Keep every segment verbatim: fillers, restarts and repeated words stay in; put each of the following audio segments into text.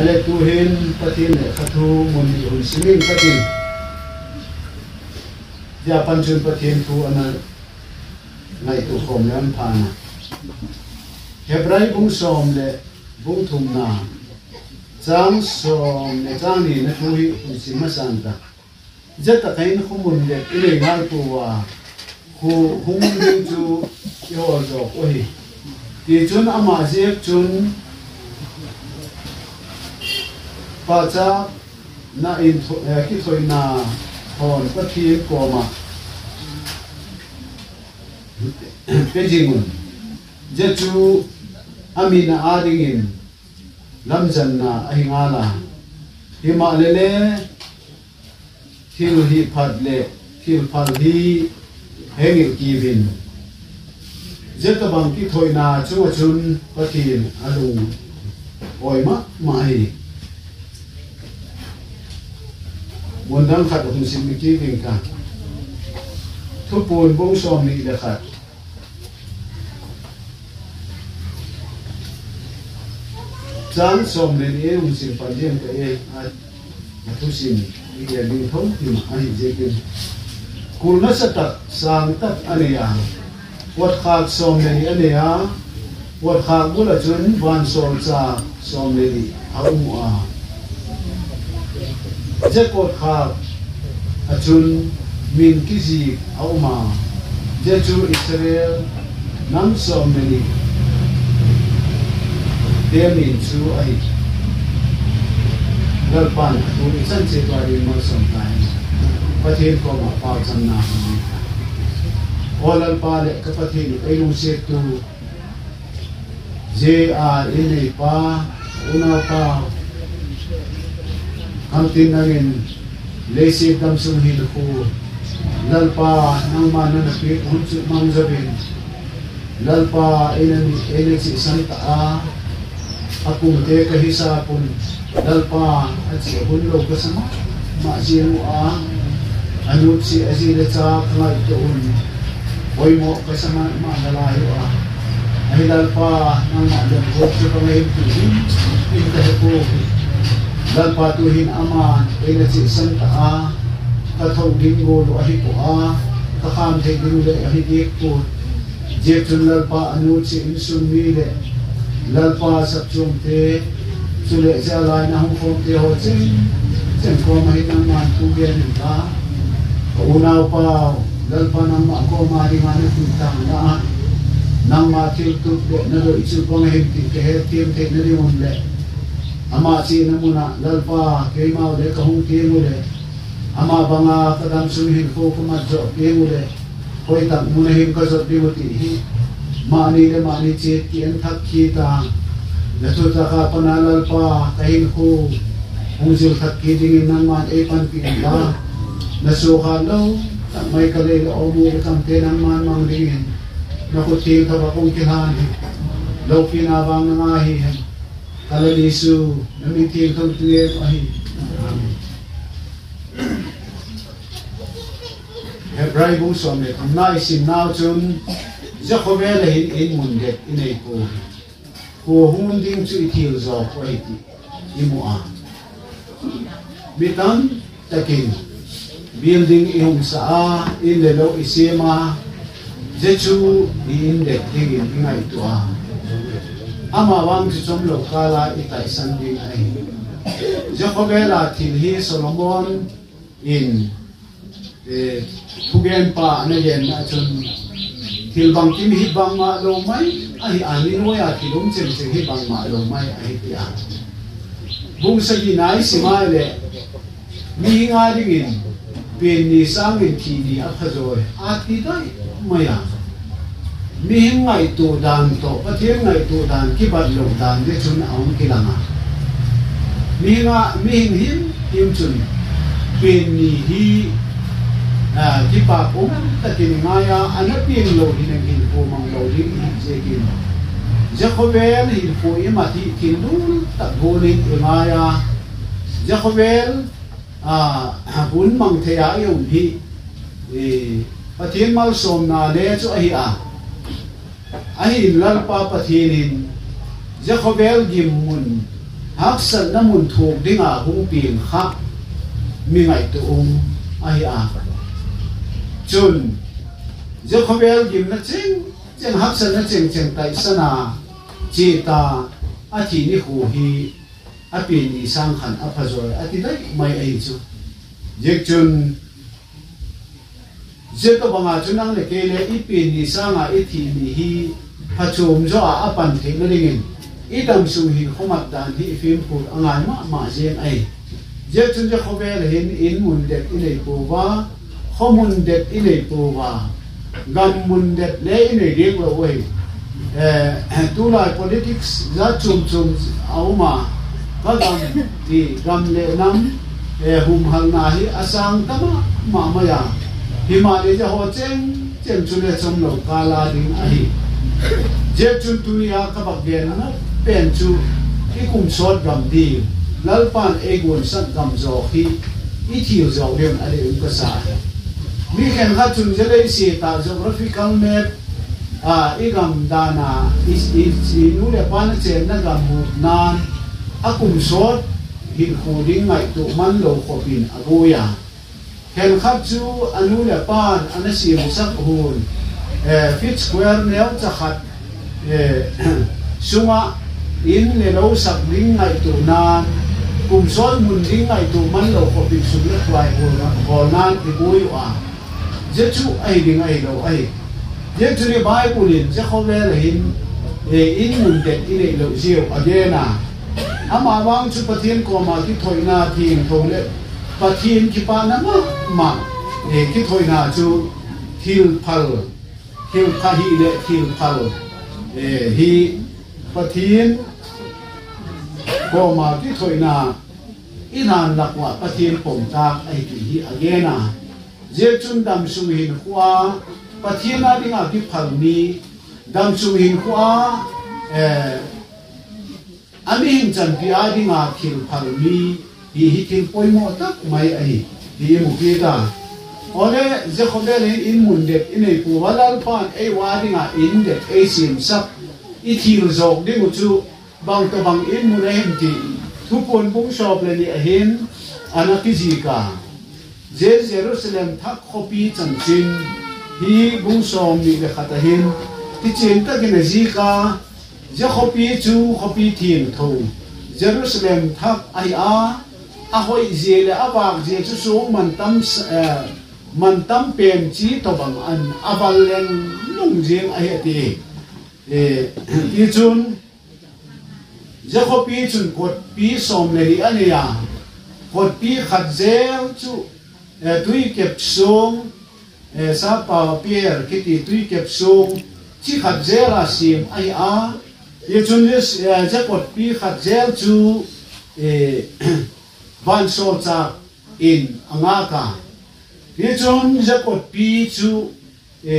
ale tu hin patin le khathu mun ni un simin patin ya panchun patin tu ana ngai tu khom lam phana hebrai bung som le bung thum na chang som ne chang ni na tu hi un sim santa jata kain khumun le ile ngai tu wa khu hung ding chu yo zo oi ti chun ama jek chun pa cha na in ki thoi na hon pa thi ko ma pejingun je chu amina adingin lamjan na ahingala hima lele thil hi phat le thil phal hi hengil kivin je ta bang ki thoi na chu chun pathin alu oi ma mai buồn đang khát được sinh mệnh kia tình cả thuốc buồn bông xòm nị là khát sáng xòm lên ấy ông sinh phản diện cái ấy mà thuốc sinh đi là linh thống thì mà ai dễ kinh cùn nó sẽ tập sang tập anh à quật khát xòm lên anh à quật khát bữa là chuyến van xòm cha xòm lên ông à je kot kha achun min kizi auma je chu Israel nam so many they mean chu ai gal pan tu isan che ba ri mo som tai pathin ko ma pa chan na olal pa le ka pathin ai lu se tu je a ile pa una pa ang tinangin lesi damsung hilku lalpa nang mana napi unsu mangjabin lalpa inani elexi santa a akung te kahisa pun lalpa at si hunlo kasama ma sienu a anut si azila cha kangai toon boy mo kasama ma nalayo a ay lalpa nang maalam ko sa pangahim tuhin intahepo dan patuhin aman ina si santa a kathaw dingo lo ahi ko a kakam te dingo le ahi dik po jekun lalpa anut si insun mile lalpa sapchum te sule si alay na hong kong te ho chen chen ko mahitang man tugyan ka kaunaw pa lalpa nang maako maringan at tintang na nang matiltut na lo itsul ko ngahim ti kehe tiyem te na limon le ama si na muna lalpa kay mau de kahung timu de ama banga kadam sumihin ko kumadjo timu de hoy tak muna him kasot bimuti hi mani de mani chit kian thak kita nato ta ka panalal pa kahin ko hungsil thak kidingin nang man e pan pinda nasuka lo tak may kalay o mo kam te nang man mang dingin nakuting tabakong kilani lo pinabang nangahihan kalau Yesus namitin kang tuyen ahi. Hebrai bung som le kam nai sim nau chun Jacobe le hin in mundet inei ko. Ko hun ding chu ithil zo ko iti imu a. Bitan takin building ihum sa a in le lo isema jechu in de tingin ngai to a. Ama wang si chom lo kala itai sanding ai Jacobe la til hi Solomon in eh thugen pa na yen na chun til bang kim hi bang ma lo mai ai ani no ya tilum chen chen hi bang ma lo mai ai tia bung sa gi nai simai le mi nga dingin pen ni sang in thi ni a khazoi a ti dai maya mi ngai tu dan to pathian ngai tu dan ki bat lo dan de chun aum kilanga mi nga mi him him chun pen ni hi à ki pa ko ta kin nga ya anapin lo hi nang hin ko mang lo hi je kin Jacobel hi ko i ma ti kin lu ta go ni nga ya Jacobel à bun mang the ya yo hi e pathian mal som na le chu a hi a ahin lalpa pathinin Jacobel gimmun hak san namun thuk dinga hung pin kha mi ngai tu um ai a chun je khobel gim na ching cheng hak san na cheng cheng tai sana chi ta a thi ni hu hi a pin ni sang khan a phazoi a ti dai mai ai chu je chun je to banga chunang le ke le i pin ni sanga i thi ni hi phachum zo a pan the na ringin i dam su hi khomat dan hi film phur angai ma ma jen ai je chun je khobel hin in mun det i nei pu wa khomun det i nei pu wa gam mun det le i nei ding lo wei eh tu lai politics za chum chum auma ka gam ti gam le nam eh hum hal na hi asang tama ma ma ya hi ma le ja ho cheng cheng chu le chom lo ka la ding ai je chun tu ya ka bak gen na pen chu i kum sot gam di lalpan egon san gam zo hi i thiu zo dem ale um ka sa mi khen ha chun je le si ta geographical map a igam dana is is nu le pan che na gam mu nan akum sot hin khuding ngai tu man lo khopin agoya khen khat chu anu le pan anasi musak hun eh fit square neo cha khat eh sunga in le lo sak ding ngai tu nan kum sot mun ding ngai tu man lo khopin sum le kwai ho nan ti bui wa je chu ai ding ai lo ai je chu ni bible in je khom le hin e in mun det in le lo zio agena ama wang chu pathian ko ma ki thoina thing thong le pathian ki pa na ma ma e ki thoina chu thil phal thil kha hi le thil phal e hi pathian ko ma ki thoina inan lakwa pathian pom tak ai ki hi agena je chun dam su hin kwa pathian a dinga ki phal ni dam su hin kwa e ami hin chan pi a dinga thil phal mi hi hi thil poimo tak mai ai hi mu ki ta ole je khobel in mun det in ei pu walal pan ei wa dinga in det ei sim sap i thil zok ding chu bang to bang in mu le hem ti thu pon bung shop le ni a hin anaki ji ka je Jerusalem thak khopi chan chin hi bung som ni le khata hin ti chen ta gen ji ka je khopi chu khopi thing tho Jerusalem thak ai a a hoi je le awak je chu su man tam man tam pen chi to bang an aval len lung jeng ai ti e ti chun je khopi chun kot pi som le ri ania kot pi khat zel chu tui kep sung sa pa pier kiti tui kep sung chi khat zela sim ai a ye chun yes je kot pi khat zel chu e van so cha in anga ka ye chun je kot pi chu e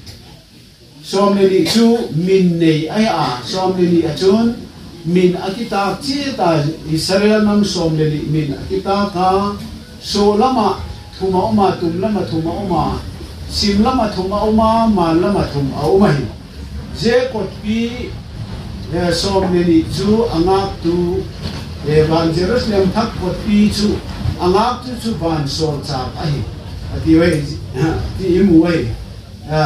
som le ni chu min nei ai a som le ni a chun min akita chi ta Israel nam som le ni min akita ka so lama thuma oma tum lama thuma oma sim lama thuma oma ma lama thum oma hi je kot pi som ne ni chu angak tu e ban Jerusalem thak kot pi chu angak tu chu ban so cha ai ati wei ti imu wei a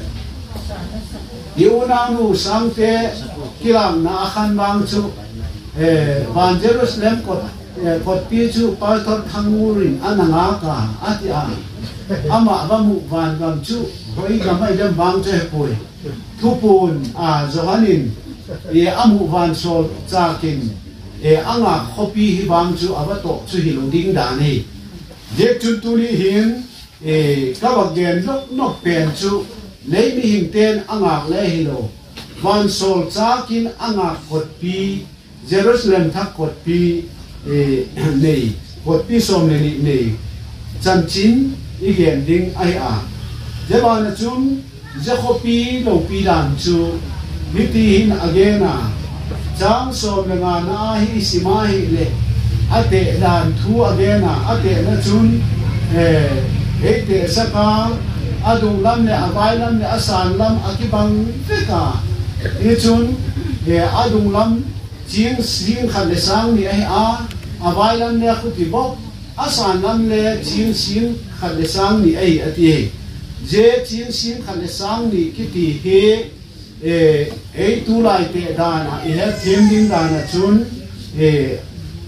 yuna nu sangte kilang na khan bang chu e ban Jerusalem kot kot pi chu pa thot thangurin ananga ka ati a ama bamu van gam chu hoi gam ai dam bang che poi thupun a zohanin e amu van sol chakin e anga khopi hi bang chu abato chu hi ding da ni je chu tu ni hin e ka ba gen nok nok pen chu nei mi hing ten anga le hi lo van sol chakin anga kot pi Jerusalem thak kot pi e nei kot pi som nei nei chan chin igen ding ai a je ba na chun je khopi lo pi dan chu mi ti hin agena chang som le nga na hi sima hi le ate dan thu agena ate na chun e e te saka adung lam le avai lam le asan lam akibang feka e chun e adung lam chiang sing khat le sang ni ai a avai lam le khuti bok asan lam le chiang sing khat le sang ni ai ati je chiang sing khat le sang ni kiti he e ei tu lai te dana i he thiam ding dana chun e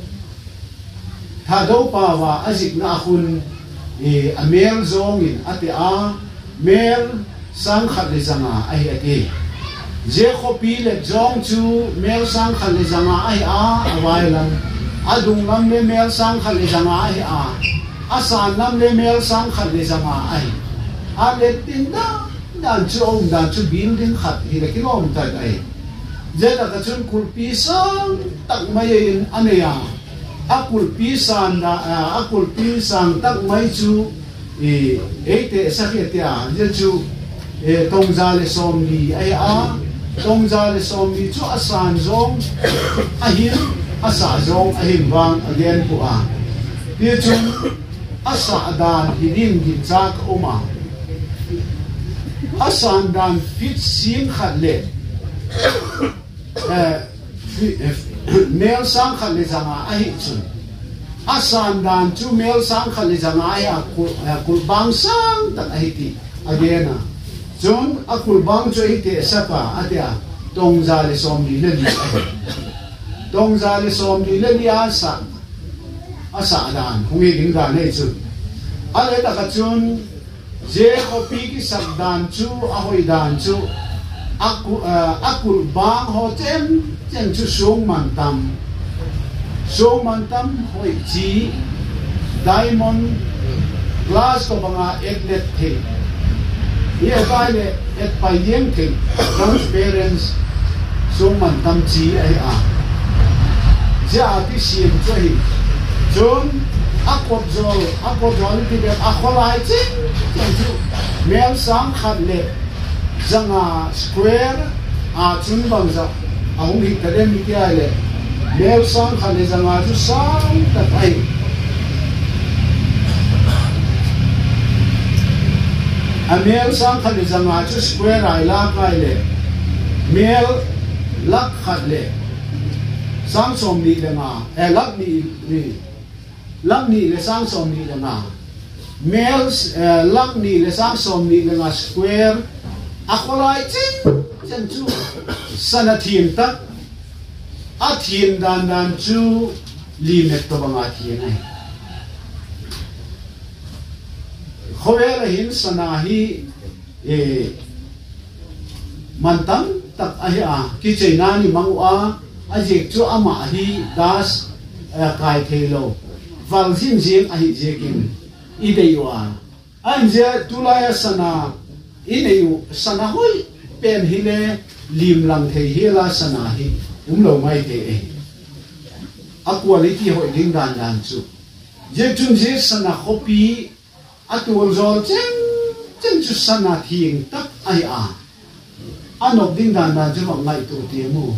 tha do pa wa azik na khun e amel zong in ate a mel sang khat le zanga ai ati je khopi le zong chu mel sang khat le zanga ai a awai lam adung lam le mel sang khat le zanga ai a asan lam le mel sang khat le zanga ai a le tin da dan chu ong dan chu bin din khat hi le kilom ta ai je da ka chun kulpi sang tak mai in aneya akul pisan na akul pisan tak mai chu e ete sakhetia je chu e tongza le som li ai a tongza le som li chu asan zong ahim asa zong ahim wang again pu a ti chu asa dan hidin din chak oma asan dan fit sim khat le e mel sang khat le zanga ai chun asan dan chu mel sang khat le zanga ai a kul bang sang tak ai ti again a chun a kul bang chu ai te sapa atia tongza le som li le li tongza le som li le li asa asa dan hungi ding dan nei chu ale ta ka chun je khopi ki sak dan chu a hoi dan chu aku akul bang ho chem chen chu sung man tam sung man tam hoi chi diamond glass ko banga etlet the ye kai le et pa yeng the transparency sung man tam chi ai a ja ti sim choi chun akot zol akot zol ti be akholai chi chen chu mel sang khat le zanga square a chun bang za ahung hi tade mi ti ai le mel sang khale zanga chu sang ta pai a mel sang khale zanga chu square ai la kai le mel lak khat le sang som ni le nga e lak ni ni lak ni le sang som ni le nga mel lak ni le sang som ni le nga square akholai chin chen chu sana thim ta a thim dan dan chu li net to banga thien ai khowe la hin sana hi e mantam tak a hi a ki chena ni mangu a a jek chu ama hi das kai thelo wal jin jin a hi jekin i de yuan an je tulaya sana ine sana hoi pen hile lim lang thei hela sana hi umlo mai te e a quality hoi ding dan dan chu je chun je sana khopi atul zol chen chen chu sana thing tak ai a anok ding dan dan chu ngai tu te mu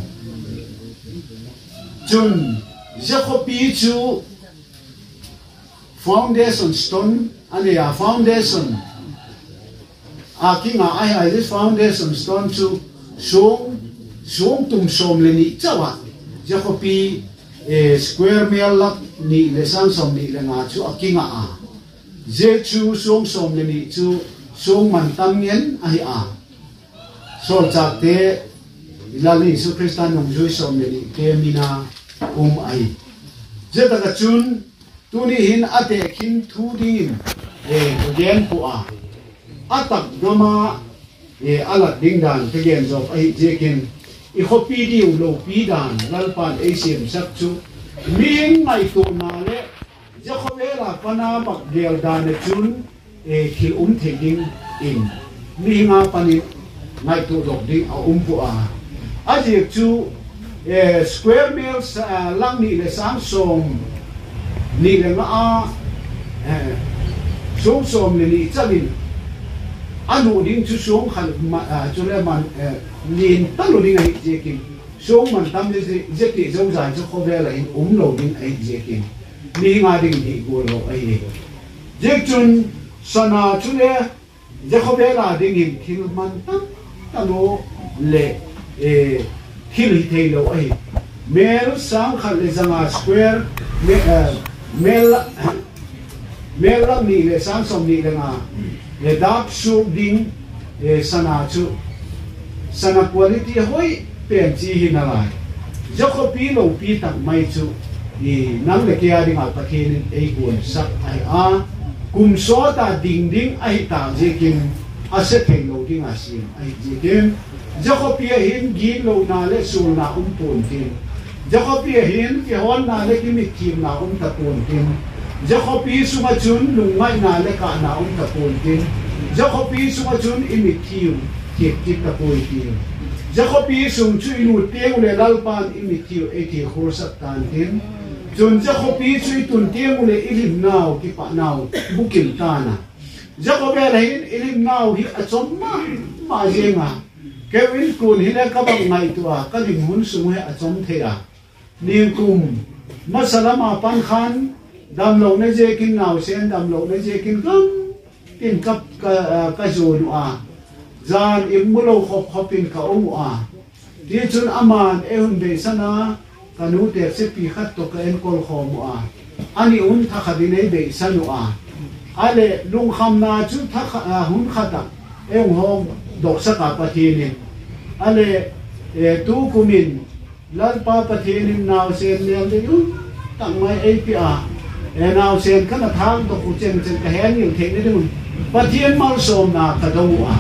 chun je khopi chu foundation stone ane a foundation a kinga ai ai this foundation stone chu sung sung tum som le ni chawa je khopi e square mel lak ni le sang som ni le nga chu a kinga a je chu sung som le ni chu sung man tam ngen ai a so cha te ilali su kristan nong joi som le ni te mina um ai je ta ka chun tu ni hin ate khin thu din e gen pu a atak doma e alat ding dan tegen job ai jekin i khopi di lo pi dan lalpan asim sak chu ming mai to na le je khowela pana bak gel dan chun e khil um theging in mi nga pani ngai to dok ding a um pu a a je chu e square meals lang ni le sang som ni le nga a e som som le ni chalin anu ding chu sung khal chu le man lin talu ding ai jekin sung man tam le je ti zo zai chu khowela in um lo ding ai jekin ni nga ding di go lo ai je chun sana chu le je khowela ding in thil man tam talu le e thil hi thei lo ai mel sang khat le zanga square me mel mel lam ni le sang som ni le nga le dap su ding e sana chu sana quality hoi pen chi hinalai joko pi lo pi tak mai chu i nang le kia ding al pathin ei gun sak ai a kum so ta ding ding ai ta je kin ase thei lo ding asim ai je kin joko pi hin gi lo na le sul na um pon tin joko pi hin ki hon na le ki mi kim na um ta pon tin joko pi suma chun lungai na le ka na um ta pon tin joko pi suma chun i mi kiu ki ki ta poi tin joko pi sum chu inu teng le lal pan i mi kiu e ti khor sak tan tin chun joko pi chu tun teng le ilim nau ki pa nau bukim ta na joko be la hin ilim nau hi a chom ma ma jenga Kevin kun hile ka bang ngai tua ka lim hun sung he a chom the a ni kum masalama pan khan dam lo ne je kin nau sen dam lo ne je kin kam tin kap ka ka zo nu a zan im mulo khop khopin ka o a ti chun aman e hun be sana kanu te se pi khat to ka en kol khom a ani un tha khadine be sanu a ale lung kham na chu tha hun khata e hom dok saka patinin ale e tu kumin lal pa patinin naw sen lel de yun tang mai a p a e naw sen kana thang to ku chen chen ka hen yu the ni dun patien mal som na ka do a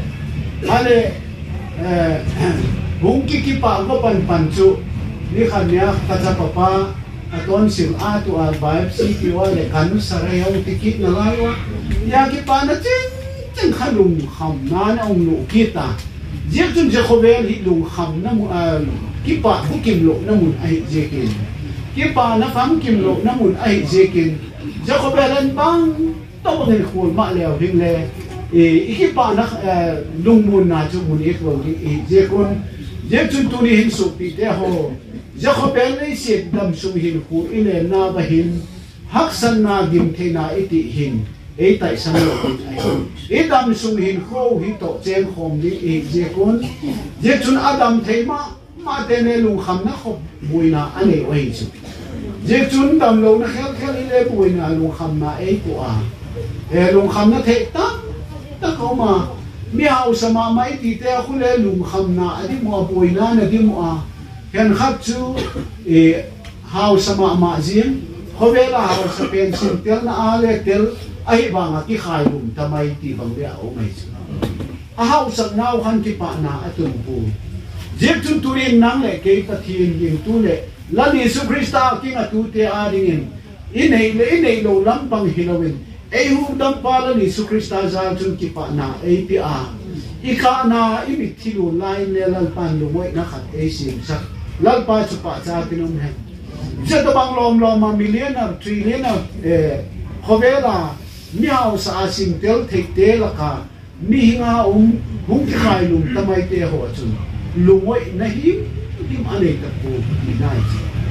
ale e hung ki ki pa ko pan pan chu ni khan ya ka cha pa pa aton sim a tu a vibe si ki wa le kanu sarai hong tikit na lai wa ya ki pa na chen chen kha lung kham na na ong lu kita je chun je khovel hi lung kham na mu a ki pa bu kim lo na mun ai je kin ki pa na fam kim lo na mun ai je kin je khovel an bang to ne khul ma leo hing le e ki pa na lung mun na chu mun ek lo ki je kon je chun tu ni hin su pi te ho je khovel nei se dam su hin khu ile na ba hin hak san na gim the na iti hin e tại sao lo ai e dam sung hin kho hi to chen khom ni e je kon je chun adam thei ma ma te ne lung kham na kho buina ane oi chu je chun dam lo na khel khel ile buina lung kham na e ko a e lung kham na the ta ta ko ma mi hau sama mai ti te khu le lung kham na adi mo buina na di mo a hen khat chu e hau sama ma jin khovela hau sa pen sin tel na ale tel ai banga ki khai lum tamai ti bang le au mai chu a hau sak nau khan ki pa na atum pu je chun turin nang le ke ta thin yin tu le la ni su krista ki nga tu te a ding in inei le inei lo lam bang hilowin ei hu dam pa la ni su krista za chun ki pa na a p a i kha na i mi thilu lai le lal pan lo moi na khat e sim sak lal pa chu pa cha pinom he je to bang lom lom ma million or trillion or eh khovela mi hau sa sim tel thek te la ka mi nga um hung ki khai lum tamai te ho chun lungoi na hi him ane ta ko ni nai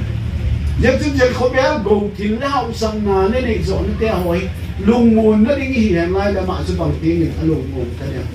je chun je khobel go thil la hau sang na ne ne zo ne te hoi lung mun na ding hi han lai la ma chu bang ti ni alung mun ta ne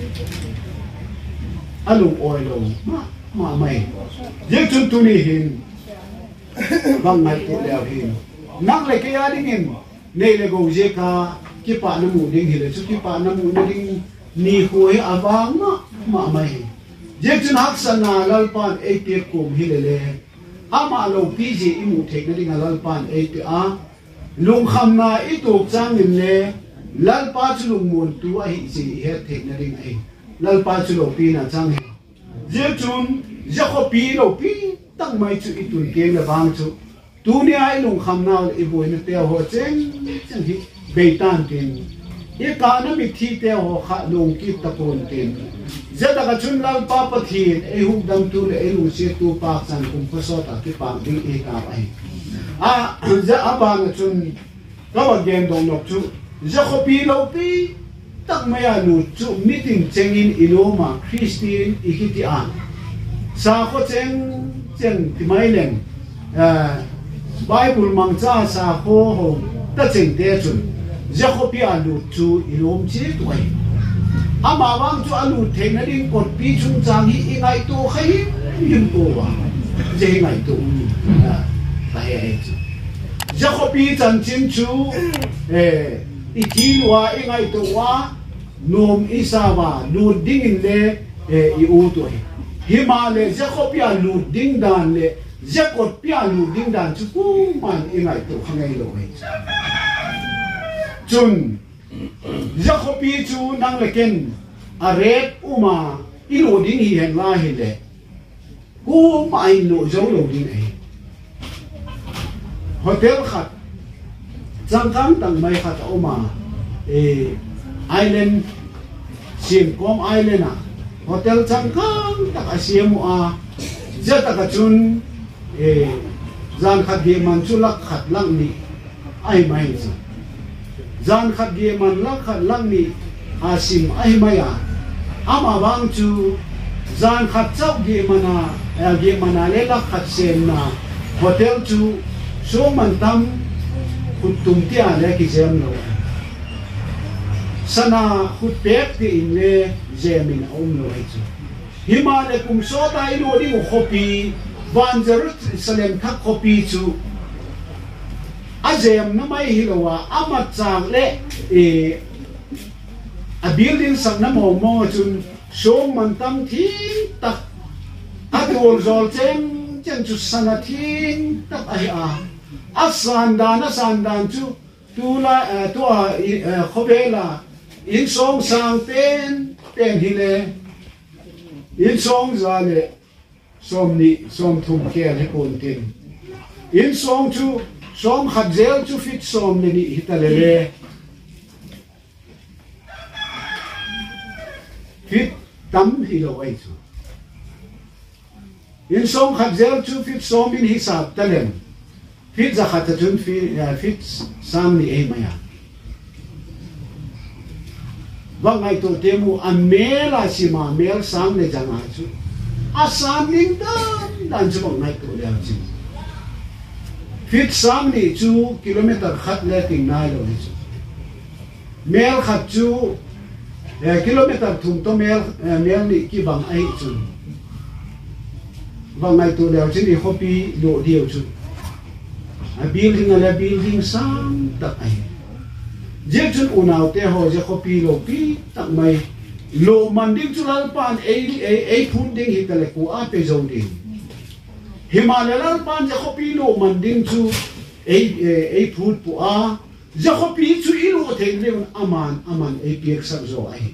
alung oi lo ma ma mai je chun tu ni hin bang mai ti le hin nang le ke ya ding in nei le go je ka ki pa na mu ding hi le chu ki pa na mu ding ni hoi awang ma ma mai je chun hak sana lal pan e te kum hi le le ama lo pi ji i mu thek na ding lal pan e te a lung kham na i tu chang in le lal pa chu lung mun tu a hi ji he thek na ding ai lal pa chu lo pi na chang he je chun je kho pi lo pi tang mai chu i tu ke na bang chu tu ni ai lung kham na i boi na te ho cheng chang hi be tan tin e ka na mi thi te ho kha lung ki ta pon tin je da ka chun lal pa pa thin e hu dam tu le e lu se tu pa chan kum pa so ta ki pa ding e ka ai a je a ba na chun ka ba gen dong nok chu je kho pi lo pi tak ma ya lu chu meeting chengin iloma christian ikiti an sa ko cheng cheng ti mai leng bible mang cha sa ho ho ta cheng te chun je kho pi alu chu ilom chi tuai ama wang chu alu theng na ding kot pi chung chang hi ingai to khai him ko wa chế ngày tụ tại ấy Jacobi chân chính chú ít khi lúa ít ngày tụ quá nôm isawa lụt đinh lệ yêu tuổi Himalaya Jacobia lụt đinh đàn lệ Jacobia lụt đinh đàn chú cũng man ít ngày tụ không ngày lỗi chun Jacobi chú năng lực ken aret uma ilo đinh hi hen la hi lệ cũng mai lộ dấu lộ đinh ấy hotel khát chẳng thang tầng mấy khát oma island sim com island à hotel chẳng thang tak asimu à giờ tak chun gian khát ghê man chu lắc khát lăng ni ai mai chứ gian khát ghê man lắc khát lăng ni asim ai mai à ama bang chu gian khát chau ghê mana ghê mana le lắc khát sem na hotel chu số man tam hụt tung tia le ki jem lo sana hụt pek ti in le jemin om lo ai chu hima le kum so tai lo di khopi van Jerusalem khak khopi chu a jem na mai hilowa amat chang le e a building sang na mo mo chun so man tam thi tak a tol zol chen chen chu sana thi tak ai a asandan asandan chu tula tua khobela in song sang pen pen hile in song zale som ni som thum ke le kon tin in song chu som khadzel chu fit som ni hitalele fit tam hilo ai chu in song khadzel chu fit som in hisab talem fit zakhat chun fit sam ni e maya wa ngai to temu amela sima mel sam ne janga chu asam ning dan dan chu ngai to le chi fit sam ni chu kilometer khat le ting nai lo ni chu mel khat chu kilometer thum to mel mel ni ki bang ai chu wa ngai to le chi ni khopi lo dio chu a building ala building sang tak ai je chun unaw te ho je khopi lo pi tak mai lo man ding chu lal pan ei ei ei phun ding hi kale ku a pe zo ding Himalaya lal pan je khopi lo man ding chu ei ei phut pu a je khopi chu i lo the le aman aman ei piek sak zo ai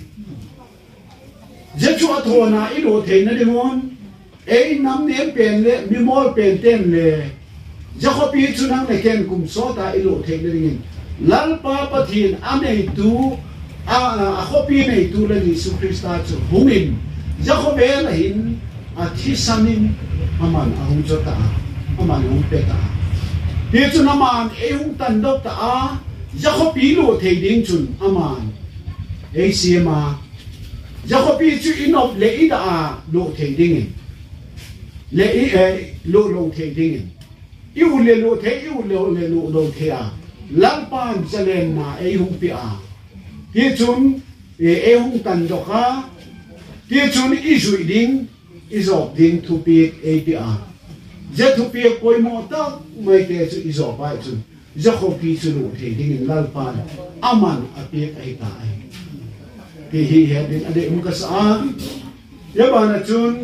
je chu athona i lo the na demon ei nam ne pen le mi mol pen ten le Jacobi chunang le ken kum sota ilo theglerin lalpa pathin anei tu a a khopi nei tu le ni su krista chu hungin Jacobel hin a thisanin aman a hung jota aman hung peta ti chu naman e hung tan dok ta a Jacobi lo thegding chun aman e siema Jacobi chu inop le ida a lo thegding le e lo lo thegding yêu lê lô thế yêu lê lê lô đồ thế à lăng pan chalen na ai hung pi à tie chun e hung tan do kha tie chun i zui ding i zop ding thu pi e pi à je thu pi koi mo ta mai te chu i zop pai chun je kho pi chu lo the ding lal pan aman a pi ai ta ai ti hi he din ade um ka sa ya ba na chun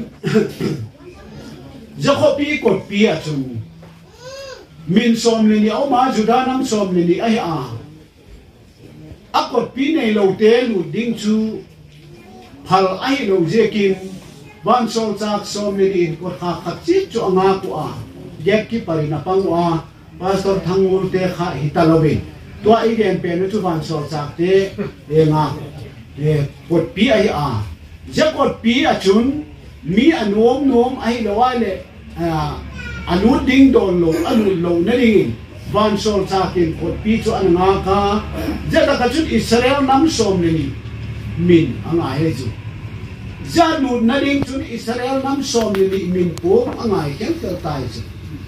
je kho pi ko pi a chun min som le ni au ma juda nam som le ni ai a akot pi nei lo te lu ding chu phal ai lo je kin ban sol chak som le ni ko kha khat chi chu anga ku a gek ki parina pang a pastor thangul te kha hitalobe to ai gen pe no chu ban sol chak te e nga e kot pi ai a je kot pi a chun mi anom nom ai lo ai le a alu ding don lo alu lo na ding van sol chakin kot pi chu an nga ka jada ka chut Israel nam som ni min anga he chu janu na ding chun Israel nam som ni min po anga ken tel tai chu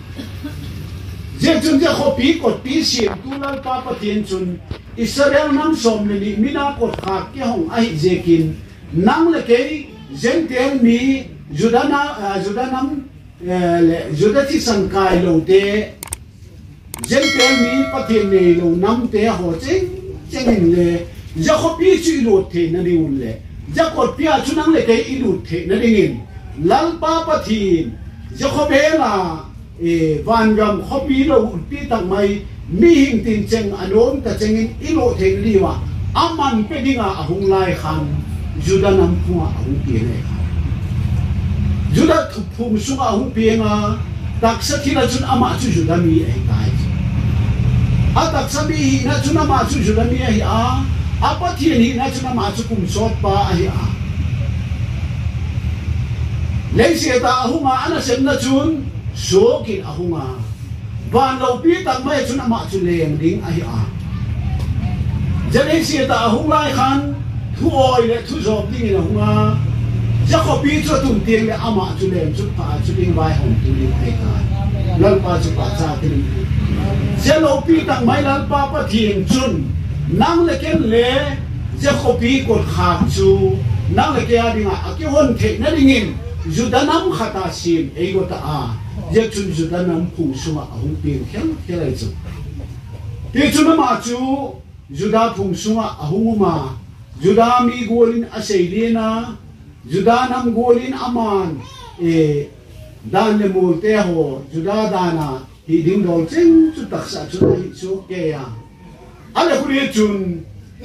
je chun je khopi kot pi sim tu lal pa pa tin chun Israel nam som ni mina kot kha ke hong ai jekin nang le ke zentel mi judana judanam Judah thi sang kai lo te jen te mi pathian nei lo nam te ho cheng cheng in le Jacob pi chu lo the na ni un le Jacob pi a chu nang le ke i lu the na dingin lal pa pathin Jacob he la e van gam khopi lo pi tak mai mi hing tin cheng anon ta chengin i lo the li wa aman pe dinga ahung lai khan Judah nam phua ahung pi le Judah phum sunga ahung pi nga tak sa thila chun ama chu Judah mi ai kai a tak sa mi na chun ama chu Judah mi ai a apa thian hi na chun ama chu kum sot pa ai a lei se ta ahunga ana sem na chun so kin ahunga van lo pi tak mai chun ama chu leng ding ai a jale se ta ahung lai khan thu oi le thu job ding in ahunga Jacob pi chu tum tieng le ama chu lem chu pa chu ding vai hom tu ding ai ka lal pa chu pa cha tin jalo pi tak mai lal pa pa thian chun nang le ken le Jacob pi ko kha chu nang le ke a dinga a ke hon the na dingin Judah nam khata sim ei go ta a je chun Judah nam phu suma ahung pi khen khelai chu ti chu ma chu Judah phung suma ahung ma Judah mi golin aseilina Judah nam golin aman e dan le mul te ho Judah dana hi ding dol ching chu taksa chu hi chu ke ya ale khuri chun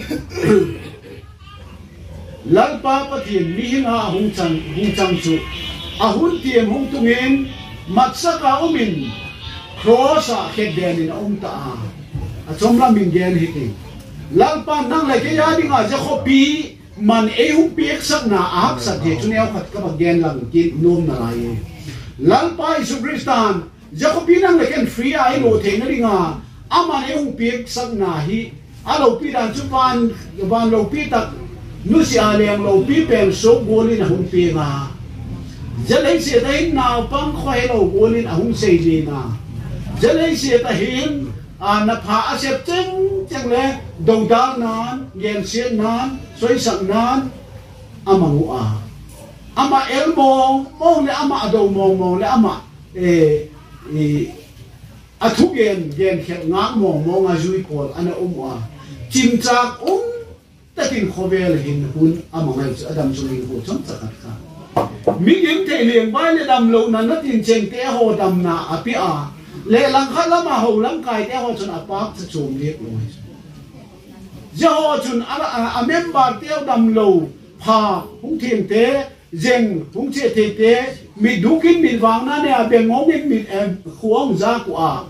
lal pa pathian mi hinga hung chang hung chang chu ahun tiam hung tungin matsaka umin krosa kheden in om ta a chomla min gen hiti lal pa nang le ke ya dinga Jacob pi man e hung piek sak na ak sa de chu neo khat ka ba gen lang ki nom na lai lal pa isu kristan Jacob pi nang le ken free ai lo the na ringa aman e hung piek sak na hi alo pi dan chu van van lo pi tak nu si aleng lo pi pen so golin hung pi nga jalai se dai na pang khoi lo golin hung sei li na jalai se ta hin a na pha asep cheng cheng le dong dal nan gen sian nan soi sak nan amangu a ama elmo mong le ama ado mong mong le ama e e athu gen gen khel nga mong mong a jui kol ana umwa chim chak um takin khovel hin hun amangai adam chuling ko chon chakat ka mi gim te leng bai le dam lo na na tin cheng te ho dam na api a le lang khala ma ho lang kai te ho chon apak cha chum le lo je ho chun ala a member te dam lo pha hung thim te zeng hung che te te mi dukin mi wang na ne a be ngong min mi khuang za ku a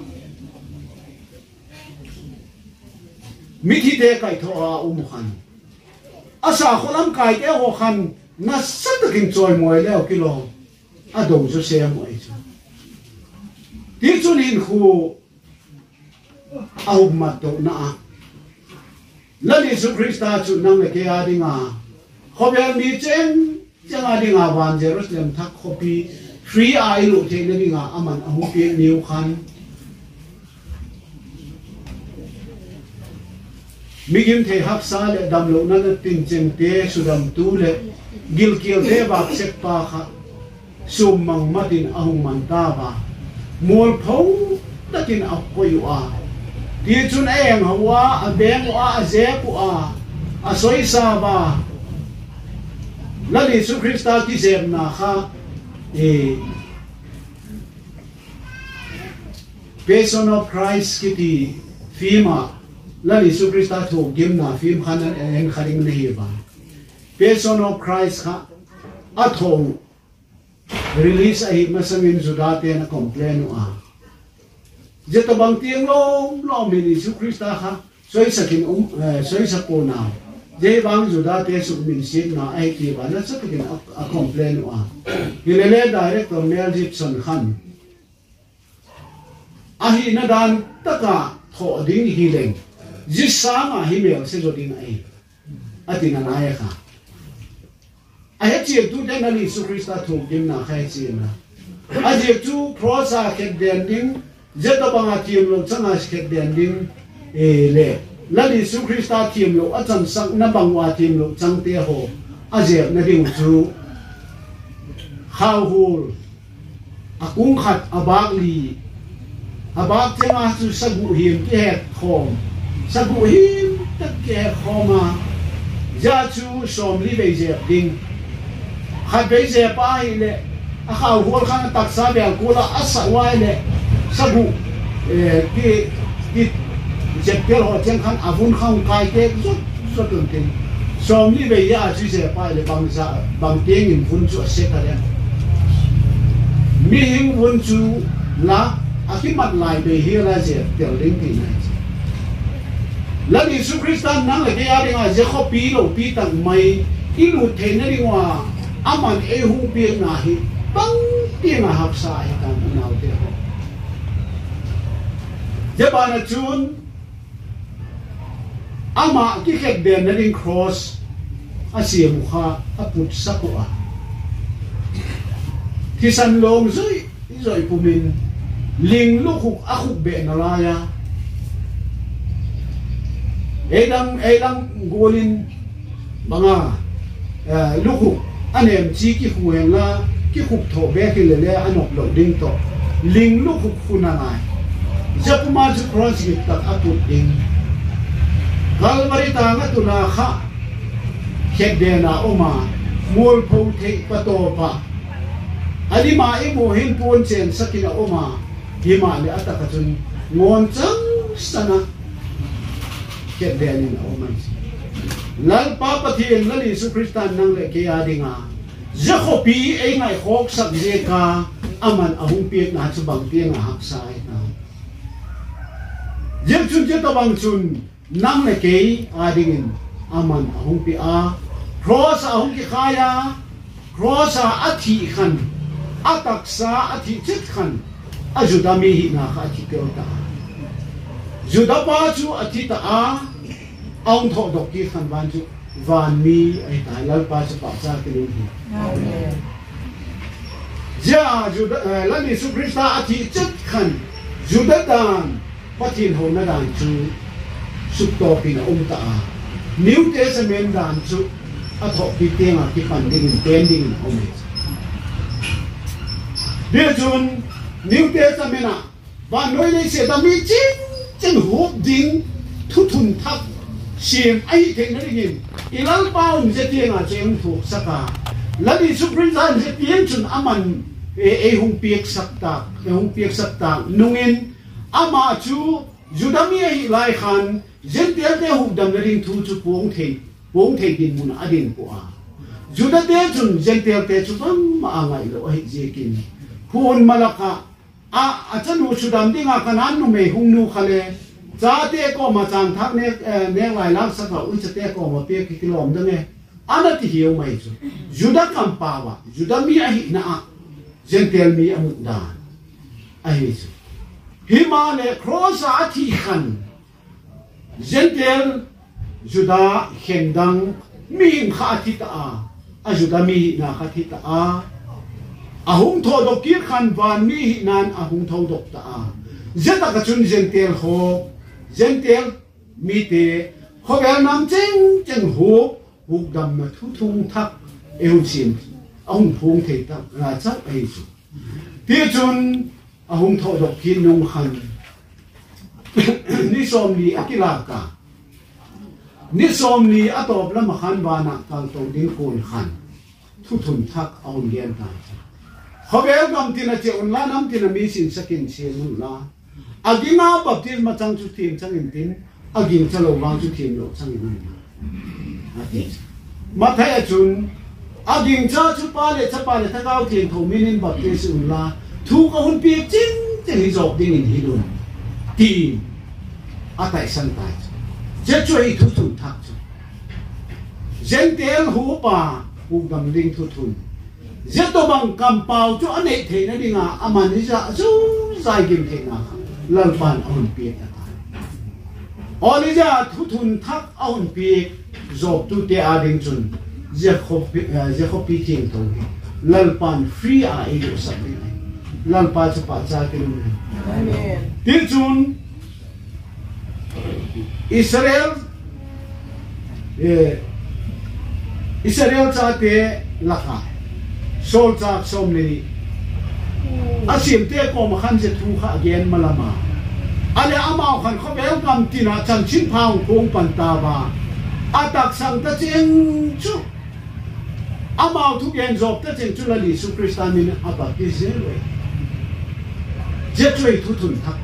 mi thi te kai tho a um khan asa kholam kai te ho khan na sat kin choi moi le kilo a do zo se moi chu ti chun in khu au ma to na la ni su krista chu nang le ke a dinga khobel mi chen chang a dinga wan Jerusalem thak khopi free ai lu the le dinga aman a hu pi niu khan migim the hap sa le dam lo na tin cheng te sudam tu le gil kiel te ba sek pa kha sum mang matin ahung man ta ba mol phau takin a koyu a ti chun eng hawa a beng a a ze pu a a soi sa ba la li su krista ki zem na kha e Person of Christ kiti fima la li su krista thu gim na fim khan en kharing nei ba Person of Christ kha a thong release ai masangin judate na complain a jeto bang tiang lo lo mi li su krista kha soi sakin um soi sapo na je bang judate su min sin na ai ti ba na sakin a complain a hilele director Mel Gibson khan ahi na dan taka tho ding hileng jisama himel se jodin ai atina na ya kha ai chi tu den ali su krista thu gim na khai chi na aje tu prosa ke dending jeto banga tiam lo changa ke dending e le lali su krista tiam lo achan sang na bangwa tiam lo chang te ho aje na ding chu how hul akung khat abak li abak chenga chu sagu him ki het khom sagu him tak ke khoma ja chu som li ve je ding khat ve je pa ile a khaw hol khan tak sa be kula asa wa ile sagu ki ki je pel ho chen khan avun khang kai te zot zot tum tin som li ve ya chu je pa ile bang sa bang teng in vun chu se ka le mi hing vun chu la akimat lai be hi la je tel ding ti na la ni su kristan nang le ke ya ding a je kho pi lo pi tang mai i lu the na ding wa aman e hu pi na hi bang pi na hap sa hi kan na te ho je ba na chun ama ki khek de na ding cross a sia mu kha a put sa ko a ki san long zui zoi pu min ling lu khuk a khuk be na la ya edang edang golin banga lu khuk anem chi ki hueng la ki khuk tho be ki le le anok lo ding to ling lu khuk phuna ngai japuma ju cross ki tak atut ding galmari ta nga tu na kha khek de na oma mol pho the pa to pa ali ma i mo hin pon chen sakina oma hi ma le ataka chun ngon chang sana khek de ni na oma lal pa pathian lali su kristan nang le ke adinga jacobi ai ngai khok sak je ka aman ahung piek na chu bang tiang hak sai na jem chun je ta bang chun nang le ke adingin aman ahung pi a cross ahung ki khaya cross a athi khan ataksa athi chit khan ajuda mi hi na kha ki kel ta juda pa chu athi ta a ông thọ độc kia khăn van chú van mi ai tài lal pa sa pa sa ke lu hi ja ju la ni su krista ati chet khan ju da dan patin ho na dan chu su to pin om ta new testament dan chu a thọ pi te ma ki pan ding ten ding om dia jun new testament a ba noi le se da mi chin chen hu ding thu thun thap xiêm ai thế nó đi ilal bao mình sẽ tiền à chém thuộc sắc à là đi supreme gian sẽ tiến chuẩn aman e e hung piek sắc ta e hung piek sắc ta nungin ama chu judami ai lai khan zen tel te hung dam ring thu chu puong the puong the din mun adin ko a juda te chun zen tel te chu bam ma angai lo ai je kin phun malaka a a chan hu chu dam dinga kanan nu me hung nu khale cha te ko ma chang thak ne ne lai lam sa ka u cha te ko ma pe ki kilom dang e ana ti hiu mai chu juda kam pa wa juda mi a hi na a gentle mi am dan ai chu himale cross a thi khan gentle juda khendang mi kha thi ta a a juda mi na kha thi ta a ahung tho dok ki khan van mi nan ahung tho dok ta a zeta ka chun gentle ho gentle mi te kho bel nam cheng cheng hu huk dam na thu thung thak eu chim ahung phung the ta ra chak ai chu ti chun ahung tho dok kin nong khan ni som ni akila ka ni som ni atop lam khan bana kal to ding kon khan thu thun thak aun lian ta kho bel gam tin a che on la nam tin a mi sin sakin che mun la agina baptism chang chu thim chang in tin agin chalo wang chu thim lo chang in ati mathai achun agin cha chu pa le cha pa le tha gao thim tho minin baptism la thu ka hun pi chin che hi job ding in hi lun ti atai san tai je choi thu thu thak chu gentel hu pa hu gam ding thu thun je to bang kam pau chu ane the na dinga amani ja chu zai gim the na lal pan on pi ta olija thu thun thak on pi job tu te ading chun je khop je khop pi king to lal pan free a e do sa ni lal pa cha pa cha ke lu amen ti chun Israel eh Israel cha te laka sol cha som ni asim te ko ma khan je thu kha again malama ale amao khan kho bel kam tina chan chin phang khong pan ta ba atak sang ta cheng chu amao thu gen job ta cheng chu la li su kristan min apa ki je le je chui thu thun thak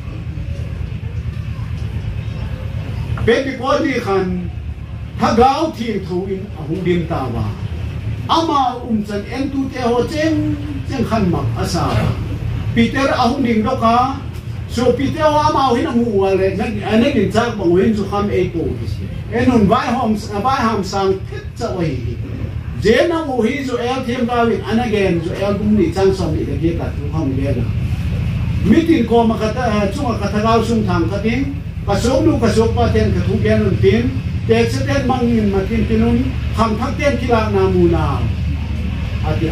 be bi ko ni khan thagao thing thuin ahung dim ta ba ama um chan en tu te ho cheng cheng khan mak asa Peter ahung ding do ka so Peter wa ma hin mu wa le na ane din chak bang wen su kham e po enun vai hom vai ham sang thit cha wai je na mu hi zo el them ba win anagen zo el bum ni chang som ni ge ka tu kham ge na mitin ko ma ka ta chu ka ta gao sung thang ka tin ka so lu ka so pa ten ka thu gen un tin te se ten mang in ma tin tinun kham thak ten kila na mu na adia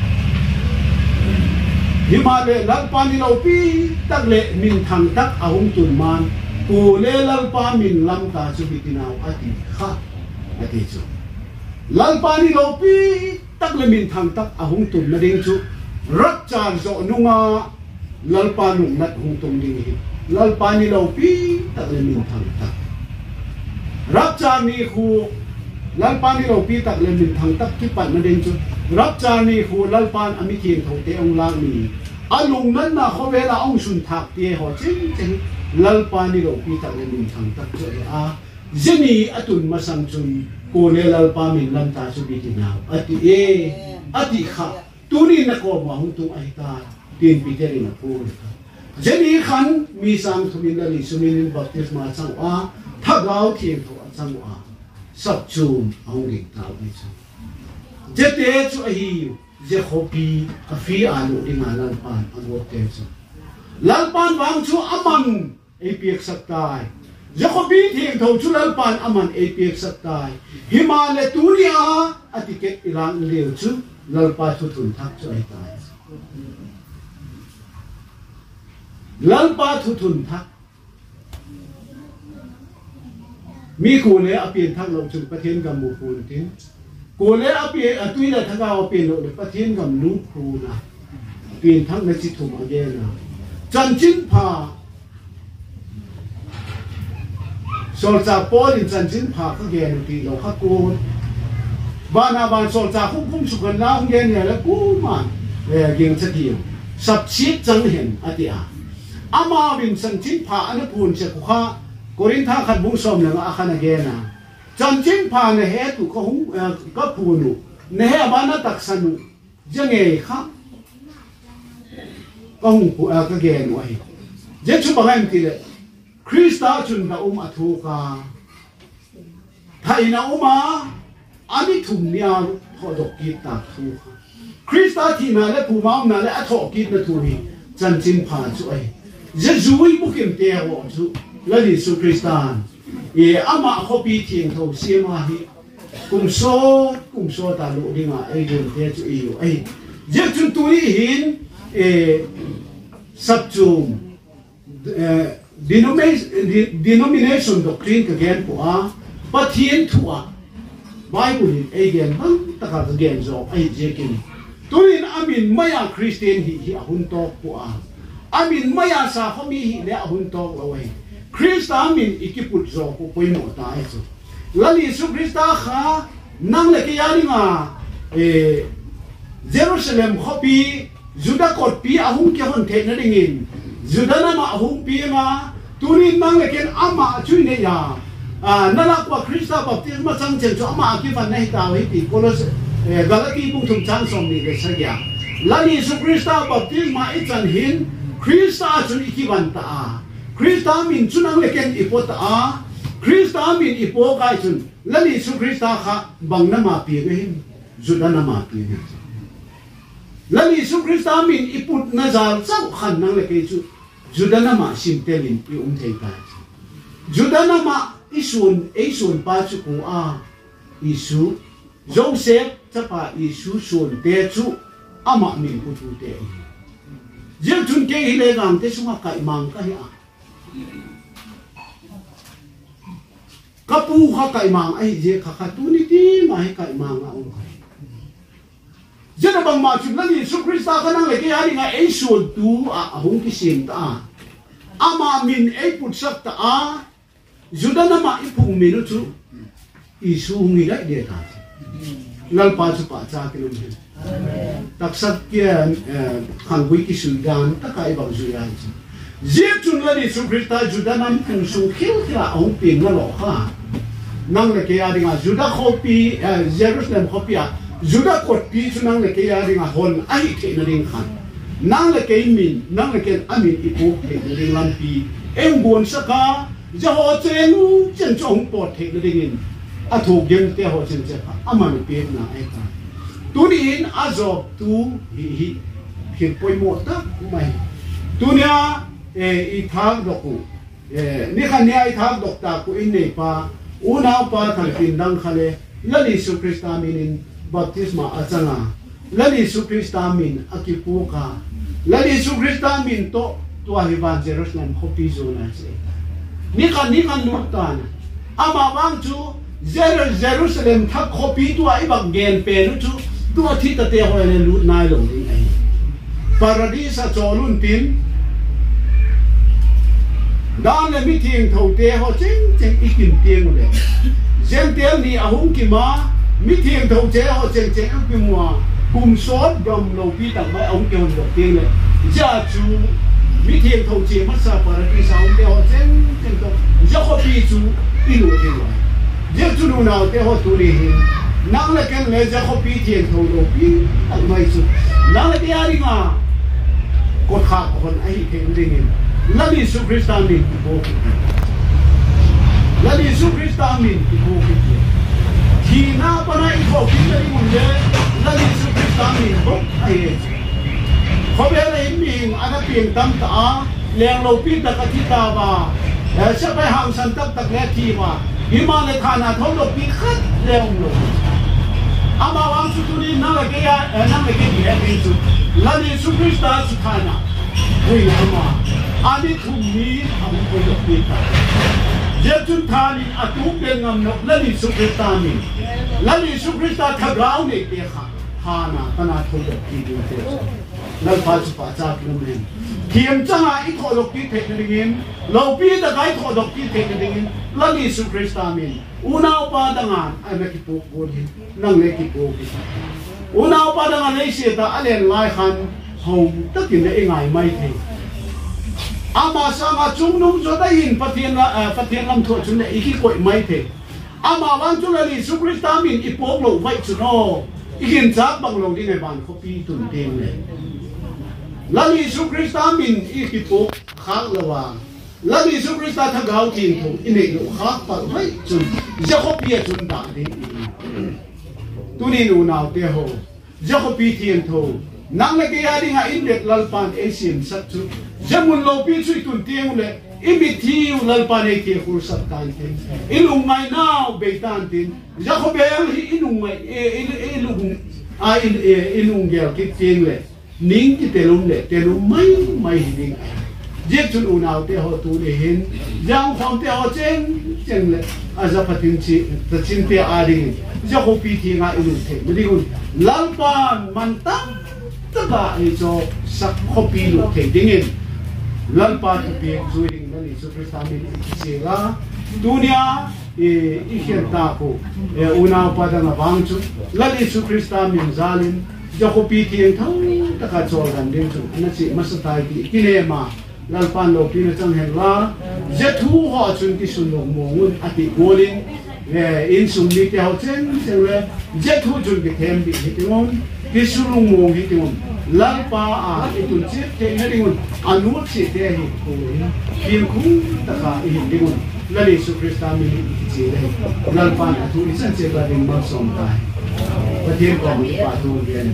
Himale lalpa ni laupi tagle min thang tak ahung tun man ku le lalpa min lam ta chu bitinaw ati kha ati chu lalpa ni laupi tagle min thang tak ahung tun na ding chu rat chan zo nunga lalpa nung nat hung tum ding hi lalpa ni laupi tagle min thang tak rat chan ni khu lalpa ni laupi tagle min thang tak ki pan na ding chuรับจานี่คูลัลปานอมิทินทงเตองลางนี่อาลุงนั้นนะเขาเวลาองชุนทักเตี้ยหัวจริงจริงลัลปานี่เราปีตักเลยมินทางตักเจออาเจนี่อตุนมาสังจุนโกเลลัลปามินลำตาสุบิตินาวอติเออติขะตุนี่นักอมาหุตุไอตาตีนปีเตรินักพูดเจนี่ขันมีสังทุมินลลิสุมินินบัพติสมาสังอาทักเอาเทียนตัวสังอาสับจูมเอาเด็กตาไปสังเจเตจูไอฮิวเจขบีอฟีอานุดิงาลันปานอันวเตจูลันปานวางจูอามันไอเปียกสักตายเจขบีเทียงทูจูลันปานอามันไอเปียกสักตายหิมาเลตูเนียอติเกตอิรังเลียวจูลันปานทุทุนทักจูไอตายลันปานทุทุนทักมีกูเลยอเปียนทักลงจุดประเทศกัมพูชาทิ้งกูเลยอเปียนตุยเลยทักเอาเปียนลงประเทศกัมลูกคูนะเปียนทักในจิตถุมาเยนะจันจินพาโซลจ่าปอลินจันจินพาก็เยนตีเราข้ากูบ้านอาบ้านโซลจ่าคุ้มคุ้มสุกันแล้วเยนเนี่ยแล้วกูมันเอ่อยิงสติสับชีจังเห็นอติอาอามาวินจันจินพาอันพูนเจ้าข้าโกรินท่าขัดบุ้งสมหลังอาคณะเกณฑ์จันจินพาในเหตุก็หงก็พูนุในเหตุบ้านตักสนุจะไงครับก็หงพูก็เกณฑ์ไว้เจ้าชุบอะไรทีเลยคริสต์จุนดาอุมาทุกาไทยนาอุมาอันนี้ถุงเนี่ยพอดอกกีตาทุกคริสต์ที่นั่นและผู้มาอุนั่นและอัฐกีตาทุยจันจินพาช่วยจะช่วยบุกิมเตะหัวช่วยและดิสุคริสตานเออามาขบีเทียงทเสียมาฮิกุมโซกุมโซตาลุดิงาไอเดนเตจูอีอยู่ไอเจ้าจุนตุยหินเอสับจูมเอ denomination doctrine กับแกนปัวปะเทียนทัวไบเบิลไอแกนบังตะกาแกนจอกไอเจกินตุยนอามินไม่อยากคริสเตียนฮิฮิอาหุนตอกปัวอามินไม่อยากสาเขามีหิเลอาหุนตอกเอาไว้คริสต์อามินอีกปุจจอกปุยโมตายสุแล้วลิสุคริสต์อาขานั่งเล็กยาลิงาเอเยรูซาเล็มขบีจุดากอดปีอาหุงเกี่ยวกับเทนนั่นเองจุดานามาอาหุงปีมาตุนินนั่งเล็กอามาช่วยเนี่ยอ่านั่นแหละว่าคริสต์บัพติศมาจังเจนอามาคิดวันไหนตาวให้ตีโคลสเออกาลกีบุ้งทุ่มจังสมนี่เลยสักอย่างแล้วลิสุคริสต์บัพติศมาอีจันหินคริสต์จุนอีกวันตาคริสต์อามินจุนังเล็กอีโปตาคริสต์อามินอีโปกายจุนแล้วลิสุคริสต์ข้าบังน้ำมาปีกหินจุดน้ำมาปีกแล้วลิสุคริสต์อามินอีปุตนาจาร์เจ้าขันนังเล็กจุจุดน้ำมาสิมเตลินอีอุ้มเทกายจุดน้ำมาอิสุนอิสุนป้าจุกูอาอิสุโจเซฟจะป้าอิสุส่วนเตจุอามามินกุตุเตเจ้าจุนเกฮิเลกังเตสุมาไก่มังก็เฮียกับปูข้าไก่มังไอ้เจ้าข้าตุนิตีมาให้ไก่มังอ่ะองค์ Jadi bang macam lagi Yesus Kristus kanang lagi hari ngai esol tu a hong kisim ta ama min e putsak ta a juda nama ipung minu tu isu ngira dia ta lal pa chu pa cha kilom hin taksak kia hangui kisudan takai bang zuyan Jep chun lagi Yesus Kristus juda nam pung su khil kila hong ping la lo kha nang lagi hari ngai juda kopi Jerusalem kopi a Juda kot pi chu nang le ke ya ring a hon ai the na ring khan nang le ke min nang le ke amin ipu the na ring lam pi em bon saka ja ho chen chen chong po the na ring in a thok gem te ho chen che kha aman pe na ai ka tu ni in azob tu hi hi hi poi mo ta mai tu nya e i thang do ku e ni khan ni ai thang dok ta ku in nei pa u na pa thal pin dang khale la ni su krista minin baptisma achanga lali Yesus Kristus min akipuka lali Yesus Kristus min to tua hiban Jerusalem kopi zona se ni kan ni kan nutan ama wang chu Jerusalem thak kopi tua ibang gen pe nu chu tua thita te ho ne lut nai long ding ai paradisa cholun tin dan le mi thing tho te ho ching ching ikin tieng le jem tel ni ahung ki ma mi thiền thầu chế họ chèn chèn ông kim hòa cùng sót gầm lầu pi tặng mấy ông kêu được tiền này gia chú mi thiền thầu chế mất sa para đi sao ông kêu họ chèn chèn thầu gia họ pi chú đi lụa tiền rồi gia chú nu nào kêu họ tu đi nang là cái này gia họ pi thiền thầu lầu pi tặng mấy chú nang là cái gì mà cột khạc còn ai thì cái gì là đi Yesus Kristus mình thì vô là đi Yesus Kristus mình thì vô cái khi na pa na ikaw kita rin muna lagi Yesus Kristus min bok ay khobe na iming ana ping tam ta leng lo pin ta katita ba sa pa hang san tak tak le ki ma hima le thana thol lo pi khat leng lo ama wang su tu ni na la ke ya na le ke ni he su lagi Yesus Kristus su thana hui ama ani thum ni am ko lo pi ta Jepun thani atuk ben ngam nok lali Yesus Kristus min lali Yesus Kristus thagrau ne te kha hana kana thol ki du te lal pa chu pa cha ki men thiam changa I tholok ki the ngin lo pi da kai tholok ki the ngin lali Yesus Kristus min unau pa dangan ana ki pok bol hin nang le ki pok unau pa dangan le se ta alen lai khan hom takin le ngai mai the ama sama chung nung zo da hin pathian la pathian lam tho chun le iki koi mai the ama wang chu lali Yesus Kristus min ipok lo vai chu no ikin chak bang lo ding e ban khopi tun teng le lali Yesus Kristus min ikipok khak lawa lali Yesus Kristus thagau tin thu ine lo khak pa vai chun ja khopi chun da ding tuni nu naw te ho ja khopi thien tho nang le ke ya ding a in let lal pan asian sat chu jamun lo pi chui tun tiang le imi thiu lal pan e ke khur sat kan tin ilung mai naw be tan tin ja kho bel hi inung mai e ilung a in ilung gel ki tiang le ning ki telum le telum mai mai ding je chun unaw te ho tu le hin jang khom te ho chen chen le aza patin chi ta chin te a ding ja kho pi thi nga ilung the mi ding lal pan man tam ta ba ni cho sak kho pi lu the ding in lal pa tu pe zuing na ni Yesus Kristus min sila dunia e ikher ta ko e una pa da na bang chu lal Yesus Kristus min zalin ja ko pi thieng thau ta ka chol gan ding chu na chi masatai ki kinema lal pan lo pi na chang hen la je thu ho chun ki sun lo mo ngun ati golin e in sum ni te ho chen chen le je thu chun ki them bi hi tingon ki sulung mo hi tingon lal pa a itun chip te na dingun anu chi te hi ko kin khu ta ka hi dingun lali Yesus Kristus min chi le lal pa na thu isan che ba ding ma som tai patien ko mi pa tu gen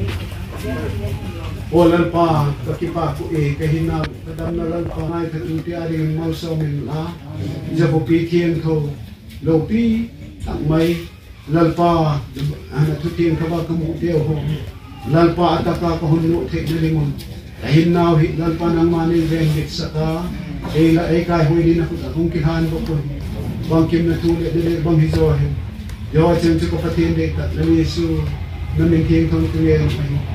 o lal pa ka ki pa ku e ka hina ka dam na lal pa nai ka tu ti ari ma som min la ja ko pi thien tho lo pi tak mai lal pa ana thu tien ka ba ka mu te ho lal pa ataka ka hunno the dilingon dahin naw hi lal pa nang mani ven bit saka e la e kai hui din aku kung kihan bo ko bang kim na tule de bang hizo he yo chen chu ko patien de ta na Yesu na min king thong tu yen